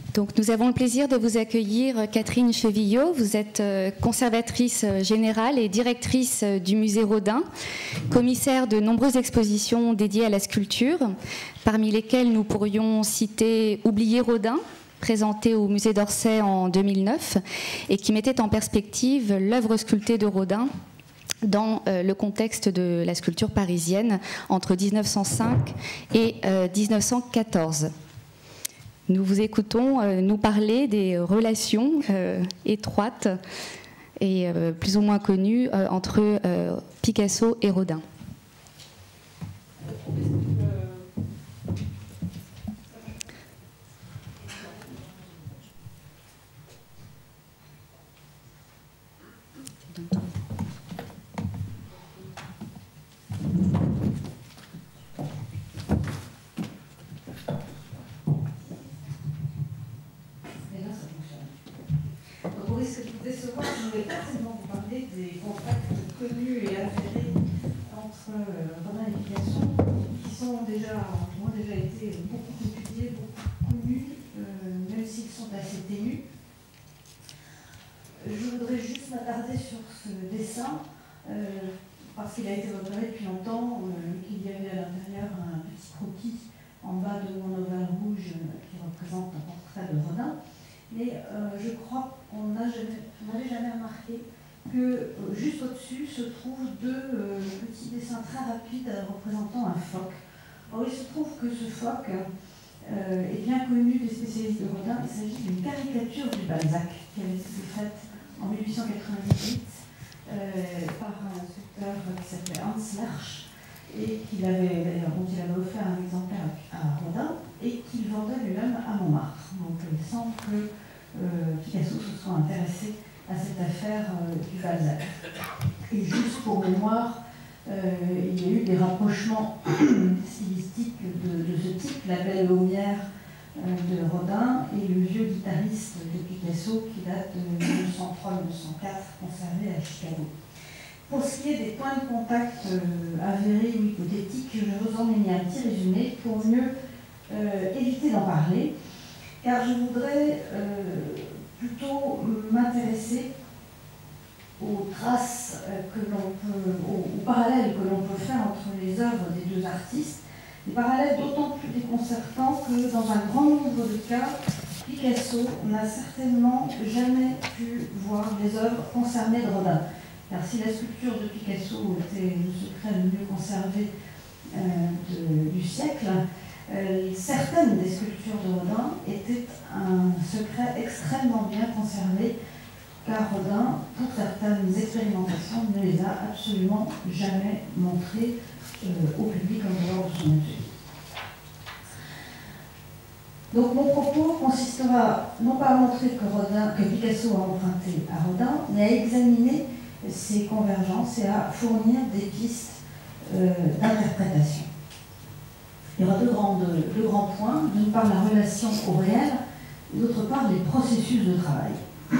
Donc, nous avons le plaisir de vous accueillir, Catherine Chevillot. Vous êtes conservatrice générale et directrice du musée Rodin, commissaire de nombreuses expositions dédiées à la sculpture, parmi lesquelles nous pourrions citer Oublier Rodin, présenté au musée d'Orsay en 2009, et qui mettait en perspective l'œuvre sculptée de Rodin dans le contexte de la sculpture parisienne entre 1905 et 1914. Nous vous écoutons nous parler des relations étroites et plus ou moins connues entre Picasso et Rodin. Je ne vais pas seulement vous parler des contacts connus et avérés entre Rodin et Picasso, qui ont déjà été beaucoup étudiés, beaucoup connus, même s'ils sont assez ténus. Je voudrais juste m'attarder sur ce dessin, parce qu'il a été repéré depuis longtemps, qu'il y avait à l'intérieur un petit croquis en bas de mon ovale rouge qui représente un portrait de Rodin. Mais je crois qu'on n'avait jamais remarqué que juste au-dessus se trouvent deux petits dessins très rapides représentant un phoque. Or, il se trouve que ce phoque est bien connu des spécialistes de Rodin. Il s'agit d'une caricature du Balzac qui avait été faite en 1898 par un sculpteur qui s'appelait Hans Lerch et dont il avait offert un exemplaire à Rodin et qu'il vendait lui-même à Montmartre. Donc il semble que Picasso se soit intéressé à cette affaire du Balzac. Et juste pour mémoire, il y a eu des rapprochements stylistiques de ce type, La Belle Lumière de Rodin et le vieux guitariste de Picasso qui date de 1903-1904, conservé à Chicago. Pour ce qui est des points de contact avérés ou hypothétiques, je vous en ai mis un petit résumé pour mieux éviter d'en parler, car je voudrais plutôt m'intéresser aux traces aux parallèles que l'on peut faire entre les œuvres des deux artistes, des parallèles d'autant plus déconcertants que dans un grand nombre de cas, Picasso n'a certainement jamais pu voir les œuvres concernées de Rodin. Car si la sculpture de Picasso était le secret le mieux conservé du siècle, certaines des sculptures de Rodin étaient un secret extrêmement bien conservé, car Rodin, pour certaines expérimentations, ne les a absolument jamais montrées au public en dehors de son atelier. Donc mon propos consistera non pas à montrer que Picasso a emprunté à Rodin, mais à examiner ces convergences et à fournir des pistes d'interprétation. Il y aura deux grands points, d'une part la relation au réel, et d'autre part les processus de travail.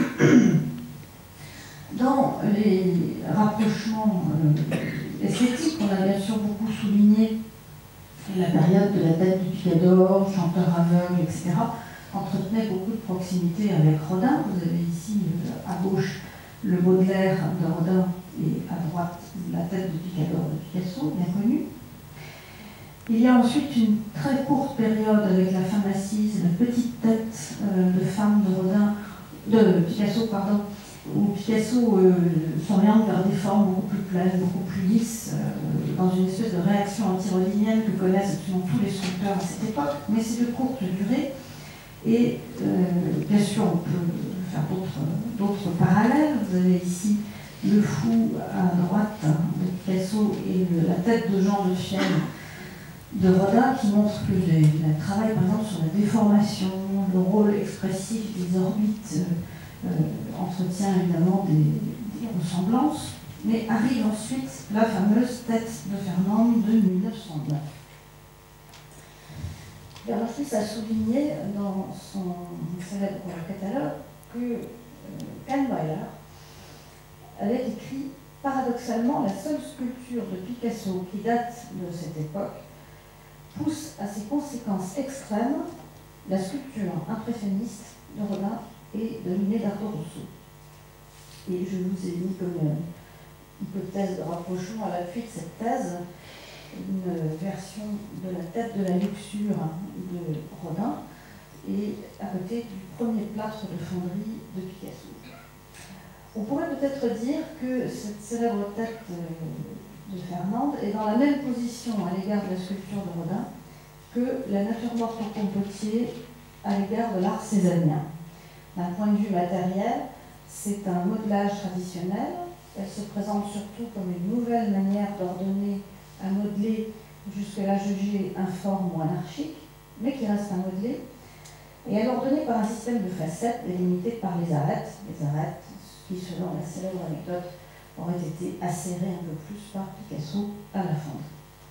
Dans les rapprochements esthétiques, on a bien sûr beaucoup souligné la période de la tête du picador, chanteur aveugle, etc., entretenait beaucoup de proximité avec Rodin. Vous avez ici à gauche le Baudelaire de Rodin et à droite la tête de picador de Picasso, bien connue. Il y a ensuite une très courte période avec la femme assise, la petite tête de femme de Picasso, pardon, où Picasso s'oriente vers des formes beaucoup plus planes, beaucoup plus lisses, dans une espèce de réaction antirodinienne que connaissent absolument tous les sculpteurs à cette époque, mais c'est de courte durée. Et bien sûr, on peut faire d'autres parallèles. Vous avez ici le fou à droite de Picasso et la tête de Jean de Fienne de Rodin, qui montre que il travaille par exemple sur la déformation, le rôle expressif des orbites, entretient évidemment des ressemblances, mais arrive ensuite la fameuse tête de Fernande de 1909. L'artiste a souligné dans son célèbre catalogue que Kahnweiler avait écrit « Paradoxalement, la seule sculpture de Picasso qui date de cette époque pousse à ses conséquences extrêmes la sculpture impressionniste de Rodin et de Leonardo Rosso. Et je vous ai mis comme hypothèse de rapprochement à l'appui de cette thèse une version de la tête de la luxure de Rodin et à côté du premier plâtre de fonderie de Picasso. On pourrait peut-être dire que cette célèbre tête de Fernande est dans la même position à l'égard de la sculpture de Rodin que la nature morte au Potier à l'égard de l'art cézannien. D'un point de vue matériel, c'est un modelage traditionnel. Elle se présente surtout comme une nouvelle manière d'ordonner un modelé jusque-là jugé informe ou anarchique, mais qui reste un modelé. Et elle est ordonnée par un système de facettes délimitées par les arêtes qui, selon la célèbre anecdote, auraient été acérées un peu plus par Picasso à la fonte.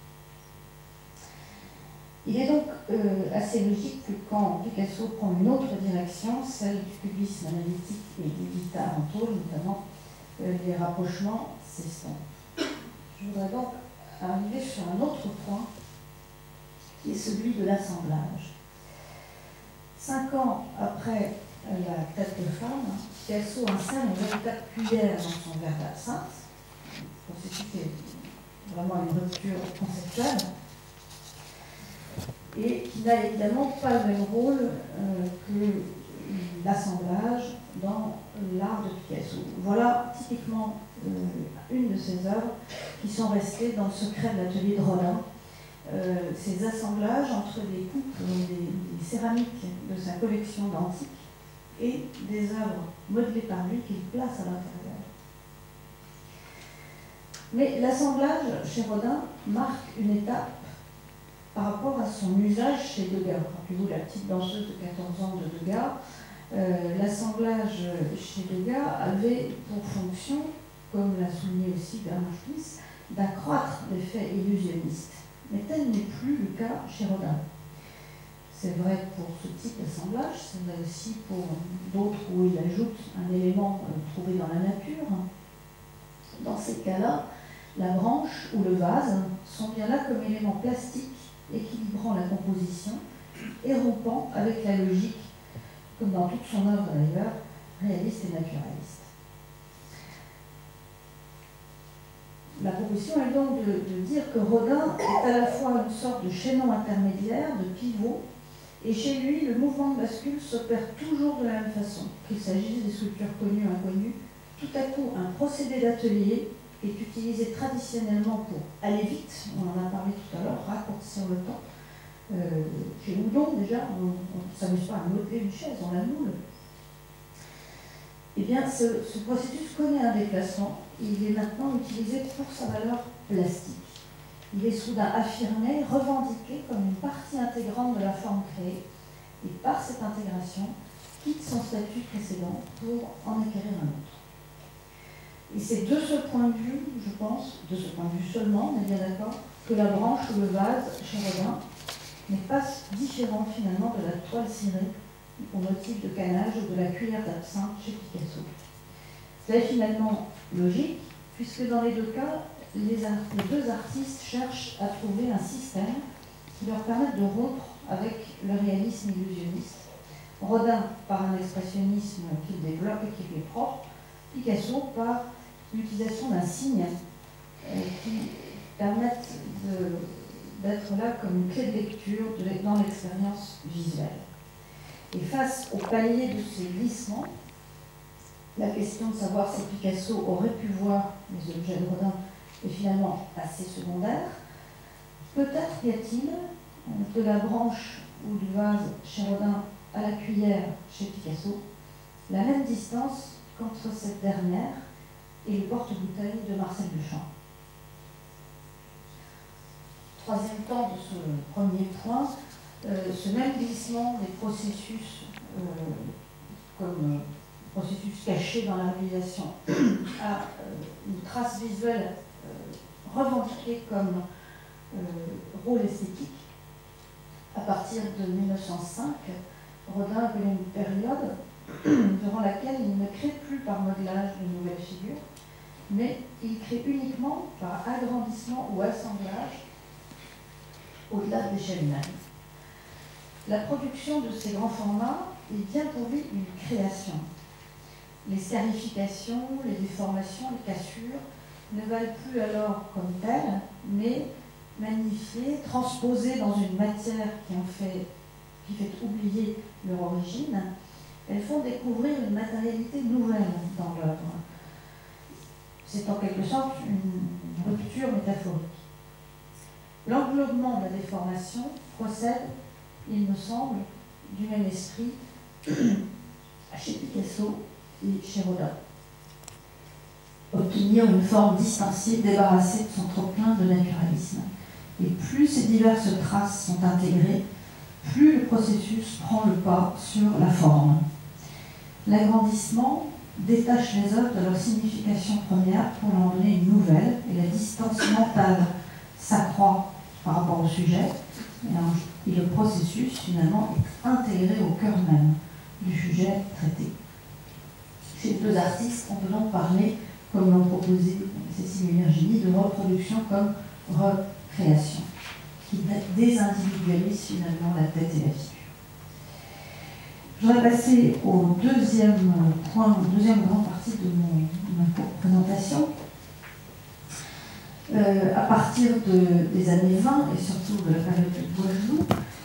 Il est donc assez logique que quand Picasso prend une autre direction, celle du cubisme analytique et du vita en tôle, notamment, les rapprochements s'estompent. Je voudrais donc arriver sur un autre point, qui est celui de l'assemblage. 5 ans après la tête de femme, Picasso insère une véritable cuillère dans son verre d'absinthe, pour susciter vraiment une rupture conceptuelle, et qui n'a évidemment pas le même rôle que l'assemblage dans l'art de Picasso. Voilà typiquement une de ses œuvres qui sont restées dans le secret de l'atelier de Rodin. Ces assemblages entre des coupes, des céramiques de sa collection d'antiques et des œuvres modelées par lui qu'il place à l'intérieur. Mais l'assemblage chez Rodin marque une étape par rapport à son usage chez Degas. Rappelez-vous la petite danseuse de 14 ans de Degas. L'assemblage chez Degas avait pour fonction, comme l'a souligné aussi Bernard Spies, d'accroître l'effet illusionniste. Mais tel n'est plus le cas chez Rodin. C'est vrai pour ce type d'assemblage, c'est vrai aussi pour d'autres où il ajoute un élément trouvé dans la nature. Dans ces cas-là, la branche ou le vase sont bien là comme éléments plastiques équilibrant la composition et rompant avec la logique, comme dans toute son œuvre d'ailleurs, réaliste et naturaliste. La proposition est donc de dire que Rodin est à la fois une sorte de chaînon intermédiaire, de pivot, et chez lui, le mouvement de bascule s'opère toujours de la même façon, qu'il s'agisse des sculptures connues ou inconnues. Tout à coup, un procédé d'atelier est utilisé traditionnellement pour aller vite, on en a parlé tout à l'heure, raccourcir le temps. Chez Houdon, déjà, on ne s'amuse pas à modeler une chaise, on la moule. Eh bien, ce processus connaît un déplacement. Il est maintenant utilisé pour sa valeur plastique. Il est soudain affirmé, revendiqué comme une partie intégrante de la forme créée, et par cette intégration, quitte son statut précédent pour en acquérir un autre. Et c'est de ce point de vue, je pense, de ce point de vue seulement, on est bien d'accord, que la branche ou le vase chez Rodin n'est pas différent finalement de la toile cirée au motif de canage ou de la cuillère d'absinthe chez Picasso. C'est finalement logique, puisque dans les deux cas, les deux artistes cherchent à trouver un système qui leur permette de rompre avec le réalisme illusionniste. Rodin par un expressionnisme qu'il développe et qui lui est propre, Picasso par l'utilisation d'un signe qui permettent d'être là comme une clé de lecture dans l'expérience visuelle. Et face au palier de ces glissements, la question de savoir si Picasso aurait pu voir les objets de Rodin est finalement assez secondaire. Peut-être y a-t-il de la branche ou du vase chez Rodin à la cuillère chez Picasso la même distance qu'entre cette dernière et le porte-bouteille de Marcel Duchamp. Troisième temps de ce premier point, ce même glissement des processus comme processus caché dans la réalisation a une trace visuelle revendiquée comme rôle esthétique. À partir de 1905, Rodin avait une période durant laquelle il ne crée plus par modelage de nouvelles figures, mais il crée uniquement par agrandissement ou assemblage au-delà de l'échelle humaine. La production de ces grands formats est bien pour lui une création. Les scarifications, les déformations, les cassures ne valent plus alors comme telles, mais magnifiées, transposées dans une matière qui fait oublier leur origine, elles font découvrir une matérialité nouvelle dans l'œuvre. C'est en quelque sorte une rupture métaphorique. L'englobement de la déformation procède, il me semble, du même esprit chez Picasso et chez Rodin. Obtenir une forme distanciée, débarrassée de son trop-plein de naturalisme. Et plus ces diverses traces sont intégrées, plus le processus prend le pas sur la forme. L'agrandissement détache les œuvres de leur signification première pour leur donner une nouvelle, et la distance mentale s'accroît par rapport au sujet, et le processus finalement est intégré au cœur même du sujet traité. Chez les deux artistes, on peut donc parler, comme l'ont proposé Cécile et Virginie, de reproduction comme recréation, qui désindividualise finalement la tête et la figure. Je voudrais passer au deuxième point, deuxième grande partie de ma présentation. À partir des années 20 et surtout de la période de Boileau,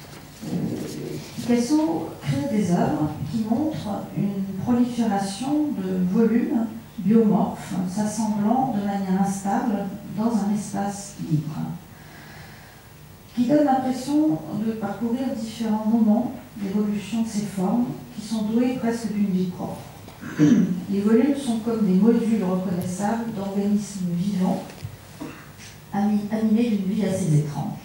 Picasso crée des œuvres qui montrent une prolifération de volumes biomorphes s'assemblant de manière instable dans un espace libre, qui donne l'impression de parcourir différents moments d'évolution de ces formes qui sont douées presque d'une vie propre. Les volumes sont comme des modules reconnaissables d'organismes vivants animés d'une vie assez étrange.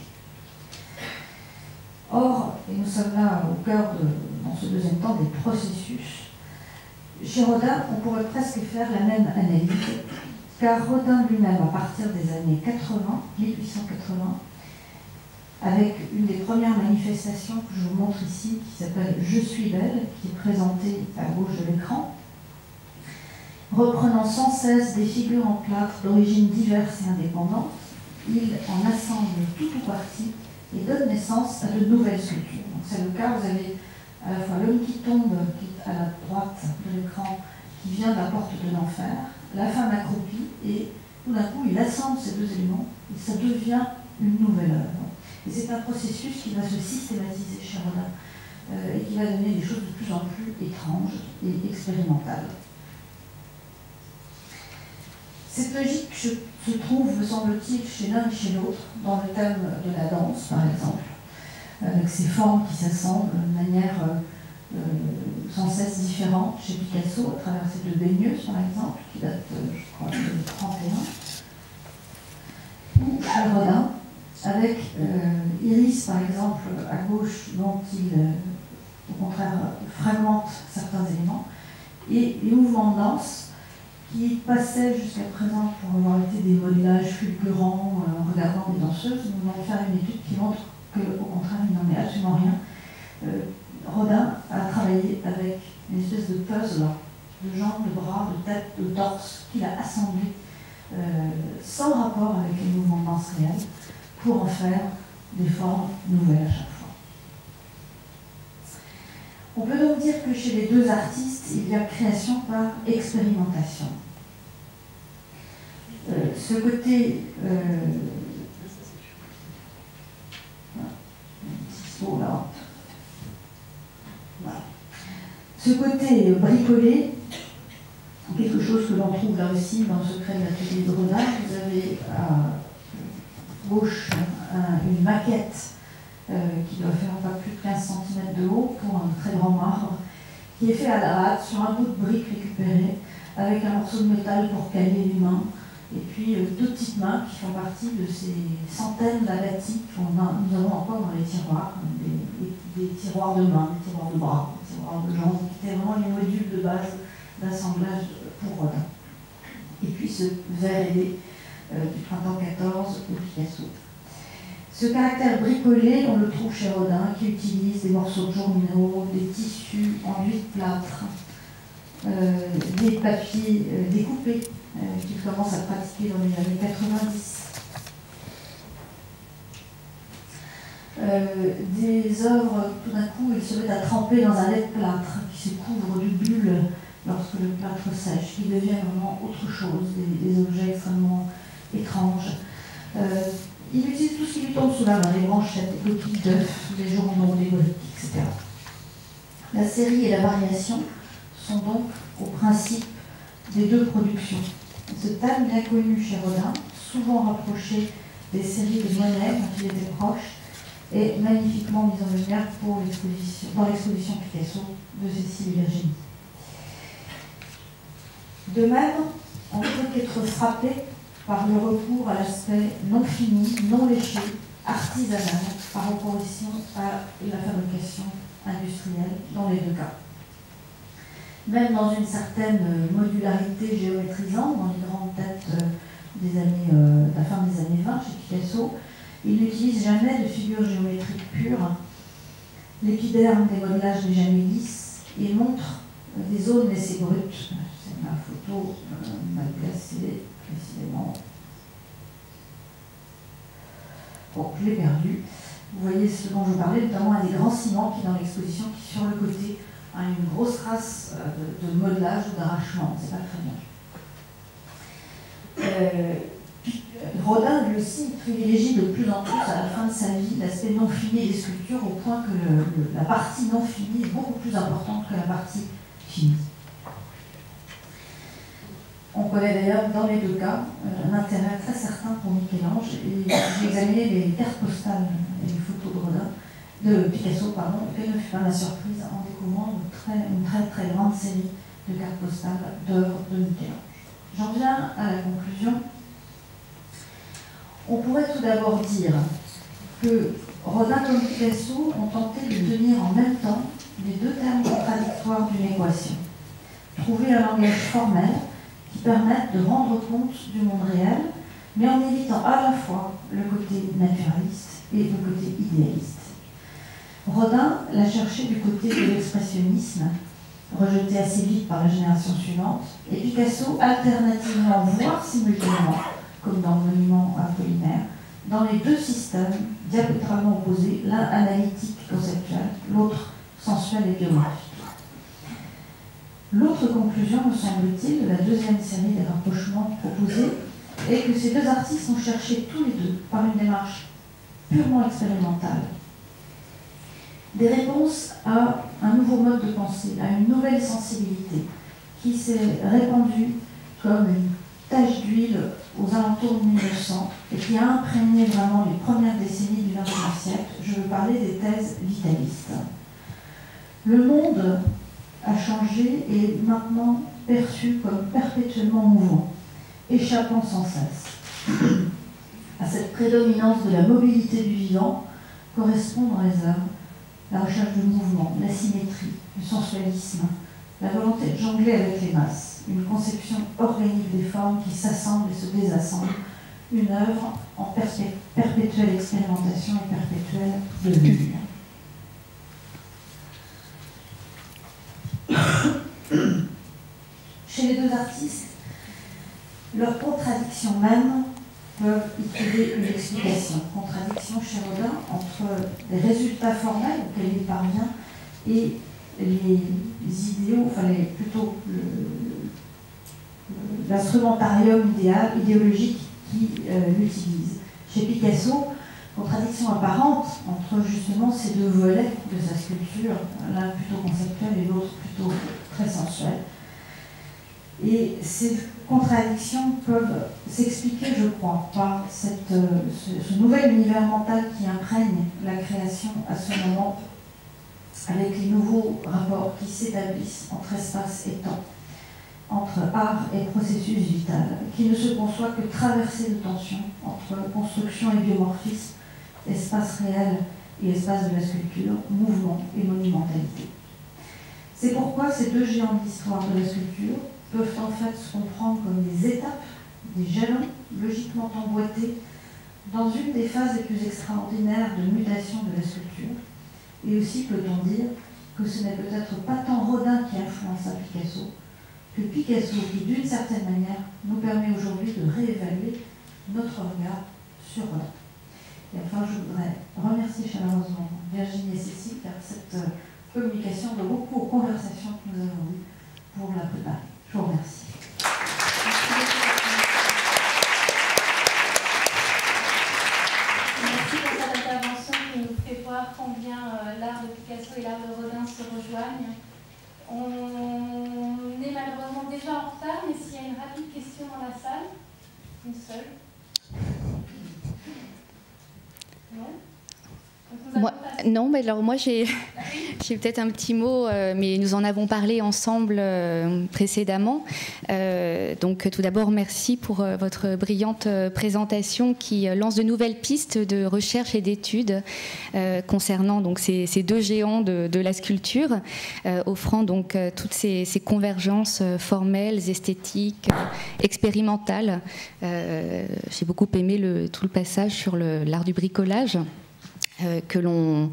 Or, et nous sommes là au cœur, dans ce deuxième temps, des processus, chez Rodin, on pourrait presque faire la même analyse, car Rodin lui-même, à partir des années 80, 1880, avec une des premières manifestations que je vous montre ici, qui s'appelle « Je suis belle », qui est présentée à gauche de l'écran, reprenant sans cesse des figures en plâtre d'origines diverses et indépendantes, il en assemble tout ou partie et donne naissance à de nouvelles sculptures. Donc c'est le cas, vous avez à la fois l'homme qui tombe, qui est à la droite de l'écran, qui vient de la porte de l'enfer, la femme accroupie, et tout d'un coup il assemble ces deux éléments et ça devient une nouvelle œuvre. Et c'est un processus qui va se systématiser chez Rodin et qui va donner des choses de plus en plus étranges et expérimentales. Cette logique se trouve, me semble-t-il, chez l'un et chez l'autre, dans le thème de la danse, par exemple, avec ces formes qui s'assemblent de manière sans cesse différente chez Picasso, à travers ces deux baigneuses, par exemple, qui datent, je crois, de 31, ou chez Rodin, avec Iris, par exemple, à gauche, dont il, au contraire, fragmente certains éléments, et les mouvements de danse, qui passaient jusqu'à présent pour avoir été des modélages fulgurants en regardant des danseuses. Nous allons faire une étude qui montre qu'au contraire, il n'en est absolument rien. Rodin a travaillé avec une espèce de puzzle de jambes, de bras, de tête, de torse, qu'il a assemblé sans rapport avec les mouvements de danse réels pour en faire des formes nouvelles à chaque fois. On peut donc dire que chez les deux artistes, il y a création par expérimentation. Ce côté ce côté bricolé, quelque chose que l'on trouve là aussi dans le secret de l'atelier de Rodin. Vous avez à gauche une maquette qui doit faire pas plus de 15 cm de haut pour un très grand marbre, qui est fait à la hâte sur un bout de brique récupéré, avec un morceau de métal pour caler les mains, et puis deux petites mains qui font partie de ces centaines d'alatis que nous avons encore dans les tiroirs, des tiroirs de mains, des tiroirs de bras, des tiroirs de jambes, qui étaient vraiment les modules de base d'assemblage pour Rodin. Et puis ce verre ailé du printemps 14 de Picasso. Ce caractère bricolé, on le trouve chez Rodin, qui utilise des morceaux de journaux, des tissus enduits de plâtre, des papiers découpés, qu'il commence à pratiquer dans les années 90. des œuvres, tout d'un coup, ils se mettent à tremper dans un lait de plâtre qui se couvre de bulles lorsque le plâtre sèche, qui devient vraiment autre chose, des objets extrêmement étranges. Il utilise tout ce qui lui tombe sous la main, les branchettes, les coquilles d'œufs, les journaux, les briques, etc. La série et la variation sont donc au principe des deux productions. Ce thème bien connu chez Rodin, souvent rapproché des séries de Monet dont il était proche, est magnifiquement mis en lumière dans l'exposition Picasso de Cécile Virginie. De même, on peut être frappé par le recours à l'aspect non fini, non léché, artisanal, par opposition à la fabrication industrielle dans les deux cas. Même dans une certaine modularité géométrisante, dans les grandes têtes de la fin des années 20 chez Picasso, il n'utilise jamais de figures géométriques pures. L'épiderme des modelages n'est jamais lisse et montre des zones laissées brutes. C'est ma photo mal placée, précisément. Bon, je l'ai perdu. Vous voyez ce dont je parlais, notamment un des grands ciments qui est dans l'exposition, qui sur le côté a une grosse trace de modelage ou d'arrachement. C'est pas très bien. Rodin, lui aussi, privilégie de plus en plus à la fin de sa vie l'aspect non fini des sculptures, au point que la partie non finie est beaucoup plus importante que la partie finie. On connaît d'ailleurs dans les deux cas un intérêt très certain pour Michel-Ange, et j'ai examiné les cartes postales et les photos de Rodin, de Picasso, pardon, et ne fut pas ma surprise en découvrant une très grande série de cartes postales d'œuvres de Michel-Ange. J'en viens à la conclusion. On pourrait tout d'abord dire que Rodin comme Picasso ont tenté de tenir en même temps les deux termes contradictoires d'une équation. Trouver un langage formel qui permette de rendre compte du monde réel, mais en évitant à la fois le côté naturaliste et le côté idéaliste. Rodin l'a cherché du côté de l'expressionnisme, rejeté assez vite par la génération suivante, et Picasso alternativement, voire simultanément, comme dans le monument Apollinaire, dans les deux systèmes diamétralement opposés, l'un analytique conceptuel, l'autre sensuel et biographique. L'autre conclusion, me semble-t-il, de la deuxième série des rapprochements proposés, est que ces deux artistes ont cherché tous les deux, par une démarche purement expérimentale, des réponses à un nouveau mode de pensée, à une nouvelle sensibilité qui s'est répandue comme une tache d'huile aux alentours de 1900 et qui a imprégné vraiment les premières décennies du XXe siècle. Je veux parler des thèses vitalistes. Le monde a changé et est maintenant perçu comme perpétuellement mouvant, échappant sans cesse. À cette prédominance de la mobilité du vivant correspond dans les œuvres la recherche du mouvement, la symétrie, le sensualisme, la volonté de jongler avec les masses, une conception organique des formes qui s'assemblent et se désassemblent, une œuvre en perpétuelle expérimentation et perpétuelle devenir. Chez les deux artistes, leurs contradictions mêmes peuvent y trouver une explication. Contradiction chez Rodin entre les résultats formels auxquels il parvient et les idéaux, enfin plutôt l'instrumentarium idéologique qui l'utilise. Chez Picasso, contradiction apparente entre justement ces deux volets de sa sculpture, l'un plutôt conceptuel et l'autre plutôt très sensuel. Et ces contradictions peuvent s'expliquer, je crois, par ce nouvel univers mental qui imprègne la création à ce moment, avec les nouveaux rapports qui s'établissent entre espace et temps, entre art et processus vital, qui ne se conçoit que traversée de tensions entre construction et biomorphisme, espace réel et espace de la sculpture, mouvement et monumentalité. C'est pourquoi ces deux géants de l'histoire de la sculpture peuvent en fait se comprendre comme des étapes, des jalons logiquement emboîtés dans une des phases les plus extraordinaires de mutation de la sculpture. Et aussi peut-on dire que ce n'est peut-être pas tant Rodin qui influença Picasso, que Picasso qui, d'une certaine manière, nous permet aujourd'hui de réévaluer notre regard sur Rodin. Et enfin, je voudrais remercier chaleureusement Virginie et Cécile, car cette communication doit beaucoup aux conversations que nous avons eues pour la préparer. Je vous remercie. Merci pour cette intervention qui nous fait voir combien l'art de Picasso et l'art de Rodin se rejoignent. On est malheureusement déjà en retard, mais s'il y a une rapide question dans la salle, une seule. Non ? Non, mais alors moi j'ai peut-être un petit mot, mais nous en avons parlé ensemble précédemment. Donc tout d'abord, merci pour votre brillante présentation qui lance de nouvelles pistes de recherche et d'études concernant donc ces deux géants de la sculpture, offrant donc toutes ces convergences formelles, esthétiques, expérimentales. J'ai beaucoup aimé tout le passage sur l'art du bricolage. Que l'on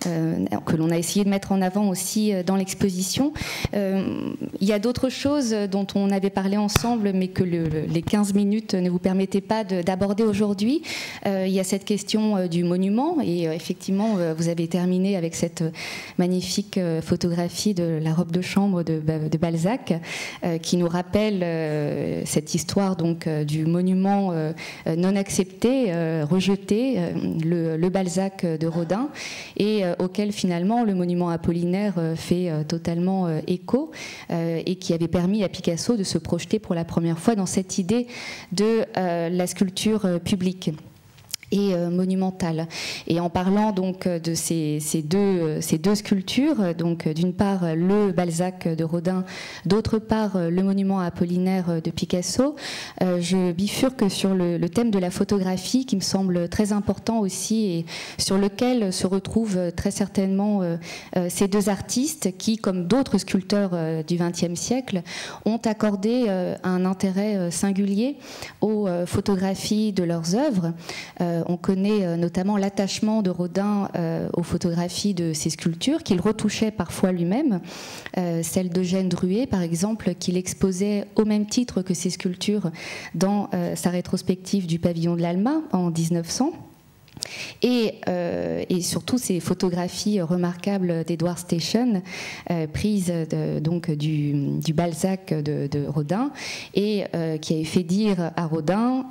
a essayé de mettre en avant aussi dans l'exposition. Il y a d'autres choses dont on avait parlé ensemble, mais que les 15 minutes ne vous permettaient pas d'aborder aujourd'hui. Il y a cette question du monument, et effectivement, vous avez terminé avec cette magnifique photographie de la robe de chambre de Balzac, qui nous rappelle cette histoire donc, du monument non accepté, rejeté, le Balzac de Rodin, et auquel finalement le monument apollinaire fait totalement écho, et qui avait permis à Picasso de se projeter pour la première fois dans cette idée de la sculpture publique et monumentale. Et en parlant donc de ces deux sculptures, donc d'une part le Balzac de Rodin, d'autre part le monument apollinaire de Picasso, je bifurque sur le thème de la photographie qui me semble très important aussi, et sur lequel se retrouvent très certainement ces deux artistes qui, comme d'autres sculpteurs du XXe siècle, ont accordé un intérêt singulier aux photographies de leurs œuvres. On connaît notamment l'attachement de Rodin aux photographies de ses sculptures, qu'il retouchait parfois lui-même. Celle d'Eugène Drouet, par exemple, qu'il exposait au même titre que ses sculptures dans sa rétrospective du pavillon de l'Alma en 1900. Et surtout ces photographies remarquables d'Edward Steichen, prises donc du Balzac de Rodin, et qui avait fait dire à Rodin,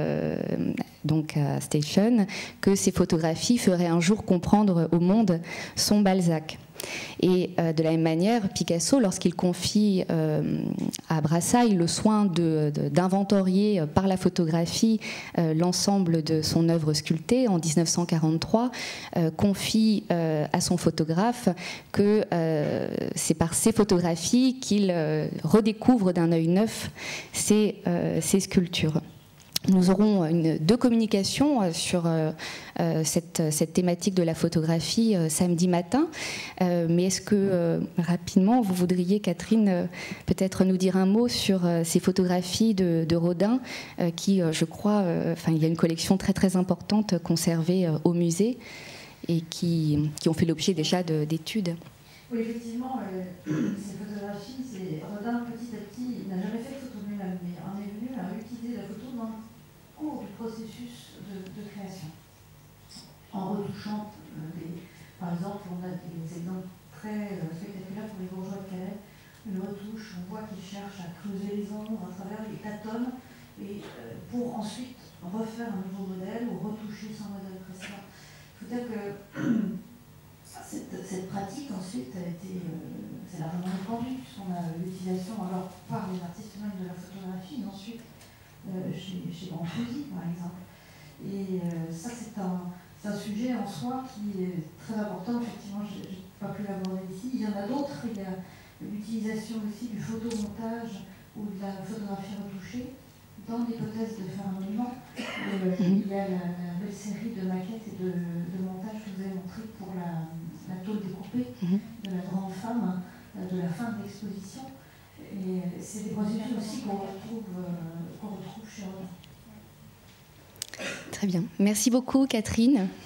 donc à Steichen, que ces photographies feraient un jour comprendre au monde son Balzac. Et de la même manière, Picasso, lorsqu'il confie à Brassailles le soin d'inventorier par la photographie l'ensemble de son œuvre sculptée en 1943, confie à son photographe que c'est par ces photographies qu'il redécouvre d'un œil neuf ces sculptures. Nous aurons deux communications sur cette thématique de la photographie samedi matin. Mais est-ce que, rapidement, vous voudriez, Catherine, peut-être nous dire un mot sur ces photographies de Rodin qui, je crois, il y a une collection très très importante conservée au musée et qui ont fait l'objet déjà d'études. Oui, effectivement, ces photographies, Rodin, petit à petit, il n'a jamais fait de photo lui-même, mais en est venu à utiliser la photo dans le cours du processus de création, en retouchant par exemple, on a des exemples très spectaculaires pour les bourgeois de Calais, une retouche, on voit qu'ils cherchent à creuser les ombres à travers, ils tâtonnent, et pour ensuite refaire un nouveau modèle ou retoucher son modèle précédent. Il faut dire que cette pratique ensuite a été, c'est largement répandue, puisqu'on a l'utilisation alors par les artistes même de la photographie, et ensuite chez Brancusi par exemple. Et ça c'est un sujet en soi qui est très important, effectivement je n'ai pas pu l'aborder ici. Il y en a d'autres, il y a l'utilisation aussi du photomontage ou de la photographie retouchée dans l'hypothèse de faire un monument. Il y a la belle série de maquettes et de montages que vous avez montré pour la tôle découpée de la grande femme de la fin de l'exposition. Et c'est des procédures aussi qu'on retrouve chez Rodin. Très bien. Merci beaucoup, Catherine.